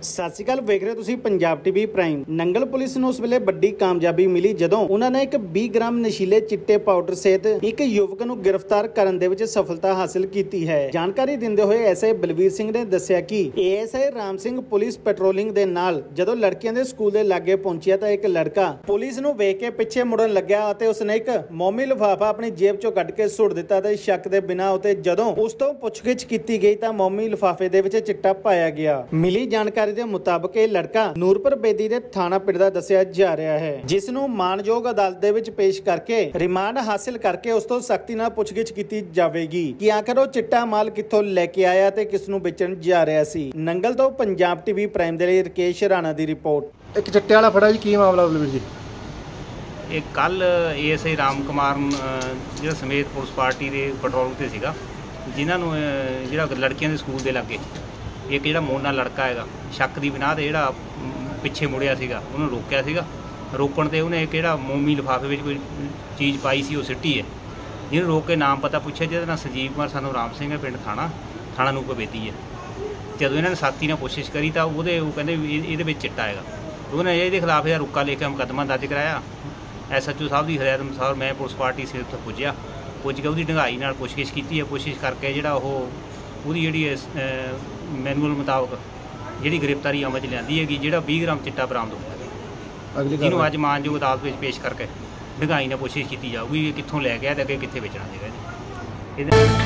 ਸਤਿ ਸ਼੍ਰੀ ਅਕਾਲ, ਵੇਖ ਰਹੇ ਹੋ ਤੁਸੀਂ Punjab TV prime. Nangal police ਨੂੰ ਉਸ ਵੇਲੇ ਵੱਡੀ ਕਾਮਯਾਬੀ ਮਿਲੀ ਜਦੋਂ ਉਹਨਾਂ ਨੇ ਇੱਕ 20 ਗ੍ਰਾਮ ਨਸ਼ੀਲੇ ਚਿੱਟੇ ਪਾਊਡਰ ਸਹਿਤ ਇੱਕ ਯੁਵਕ ਨੂੰ ਗ੍ਰਿਫਤਾਰ ਕਰਨ ਦੇ ਵਿੱਚ ਸਫਲਤਾ ਹਾਸਲ ਕੀਤੀ ਹੈ। ਜਾਣਕਾਰੀ ਦਿੰਦੇ ਹੋਏ ਐਸਆਈ ਬਲਵੀਰ ਸਿੰਘ ਨੇ ਦੱਸਿਆ ਕਿ ASI Ram Singh police patrolling ਦੇ ਨਾਲ ਜਦੋਂ ਲੜਕੀਆਂ ਦੇ ਸਕੂਲ ਦੇ ਲਾਗੇ ਪਹੁੰਚਿਆ ਤਾਂ ਇੱਕ ਲੜਕਾ ਪੁਲਿਸ ਨੂੰ ਵੇਖ ਕੇ ਪਿੱਛੇ ਮੁੜਨ ਲੱਗਿਆ ਅਤੇ ਉਸਨੇ ਇੱਕ ਮੋਮੀ ਲਿਫਾਫਾ ਆਪਣੀ ਜੇਬ ਚੋਂ ਕੱਢ ਕੇ ਸੁੱਟ ਦਿੱਤਾ ਤੇ ਸ਼ੱਕ ਦੇ ਬਿਨਾਂ ਉਤੇ ਜਦੋਂ ਉਸ ਤੋਂ ਪੁੱਛਗਿੱਛ ਕੀਤੀ ਗਈ ਤਾਂ ਮੋਮੀ ਲਿਫਾਫੇ ਦੇ ਵਿੱਚ ਚਿੱਟਾ ਪਾਇਆ ਗਿਆ। ਮਿਲੀ ਜਾਣਕਾਰੀ ਦੇ ਮੁਤਾਬਕ ਇਹ ਲੜਕਾ ਨੂਰਪੁਰ ਬੇਦੀ ਦੇ ਥਾਣਾ ਪਿੰਡ ਦਾ ਦੱਸਿਆ ਜਾ ਰਿਹਾ ਹੈ, ਜਿਸ ਨੂੰ ਮਾਨਯੋਗ ਅਦਾਲਤ ਦੇ ਵਿੱਚ ਪੇਸ਼ ਕਰਕੇ ਰਿਮਾਂਡ ਹਾਸਿਲ ਕਰਕੇ ਉਸ ਤੋਂ ਸਖਤੀ ਨਾਲ ਪੁੱਛਗਿੱਛ ਕੀਤੀ ਜਾਵੇਗੀ ਕਿ ਆਖਰ ਉਹ ਚਿੱਟਾ ਮਾਲ ਕਿੱਥੋਂ ਲੈ ਕੇ ਆਇਆ ਤੇ ਕਿਸ ਨੂੰ ਵੇਚਣ ਜਾ ਰਿਹਾ ਸੀ। ਨੰਗਲ ਤੋਂ ਪੰਜਾਬ ਟੀਵੀ ਪ੍ਰਾਈਮ ਦੇ ਲਈ ਰਕੇਸ਼ ਰਾਣਾ ਦੀ ਰਿਪੋਰਟ। ਇੱਕ ਚਿੱਟੇ ਵਾਲਾ ਫੜਾ ਜੀ, ਕੀ ਮਾਮਲਾ ਬਲਵੀਰ ਜੀ? ਇਹ ਕੱਲ ਏਐਸਆਈ ਰਾਮ ਕੁਮਾਰ ਜਿਹੜਾ ਸਮੇਤ ਪੁਲਿਸ ਪਾਰਟੀ ਦੇ ਪੈਟਰੋਲ ਤੇ ਸੀਗਾ, ਜਿਨ੍ਹਾਂ ਨੂੰ ਜਿਹੜਾ ਲੜਕੀਆਂ ਦੇ ਸਕੂਲ ਦੇ ਲਾਗੇ ਇੱਕ ਜਿਹੜਾ ਮੋਨਾ ਲੜਕਾ ਹੈਗਾ ਸ਼ੱਕ ਦੀ ਬਿਨਾਹ ਤੇ ਜਿਹੜਾ ਪਿੱਛੇ ਮੁੜਿਆ ਸੀਗਾ, ਉਹਨੂੰ ਰੋਕਿਆ ਸੀਗਾ। ਰੋਕਣ ਤੇ ਉਹਨੇ ਕਿਹੜਾ ਮੋਮੀ ਲਿਫਾਫੇ ਵਿੱਚ ਕੋਈ ਚੀਜ਼ ਪਾਈ ਸੀ, ਉਹ ਸਿੱਟੀ ਹੈ। ਜਿਹਨੂੰ ਰੋਕ ਕੇ ਨਾਮ ਪਤਾ ਪੁੱਛਿਆ, ਜਿਹਦਾ ਨਾਮ ਸੰਜੀਵ ਕੁਮਾਰ ਸਾਨੂੰ ਰਾਮ ਸਿੰਘ ਹੈ, ਪਿੰਡ ਥਾਣਾ ਨੂਰਪੁਰ ਬੇਦੀ ਹੈ। ਜਦੋਂ ਇਹਨਾਂ ਨੇ ਸਖਤੀ ਨਾਲ ਕੋਸ਼ਿਸ਼ ਕਰੀ ਤਾਂ ਉਹ ਕਹਿੰਦੇ ਵੀ ਇਹਦੇ ਵਿੱਚ ਚਿੱਟਾ ਹੈਗਾ। ਉਹਨੇ ਇਹਦੇ ਖਿਲਾਫ ਇਹਦਾ ਰੁਕਾ ਲੈ ਕੇ ਮੁਕੱਦਮਾ ਦਰਜ ਕਰਾਇਆ। ਐਸਐਚਓ ਸਾਹਿਬ ਦੀ ਹਦਾਇਤ ਅਨੁਸਾਰ ਮੈਂ ਪੁਲਿਸ ਪਾਰਟੀ ਸਿਰ ਤੋਂ ਪੁੱਜ ਕੇ ਉਹਦੀ ਡੂੰਘਾਈ ਨਾਲ ਪੁੱਛਗਿੱਛ ਕੀਤੀ ਹੈ। ਕੋਸ਼ਿਸ਼ ਕਰਕੇ ਜਿਹੜਾ ਉਹਦੀ ਜਿਹੜੀ ਮੈਨੂਅਲ ਮੁਤਾਬਕ ਜਿਹੜੀ ਗ੍ਰਿਫਤਾਰੀ ਅਮਲ 'ਚ ਲਿਆਂਦੀ ਹੈਗੀ, ਜਿਹੜਾ 20 ਗ੍ਰਾਮ ਚਿੱਟਾ ਬਰਾਮਦ ਹੋਇਆ, ਜਿਹਨੂੰ ਅੱਜ ਮਾਨਯੋਗ ਅਦਾਲਤ ਵਿੱਚ ਪੇਸ਼ ਕਰਕੇ ਡੂੰਘਾਈ ਨਾਲ ਕੋਸ਼ਿਸ਼ ਕੀਤੀ ਜਾਊਗੀ ਕਿ ਕਿੱਥੋਂ ਲੈ ਗਿਆ ਤੇ ਅੱਗੇ ਕਿੱਥੇ ਵੇਚਣਾ ਸੀਗਾ ਜੀ।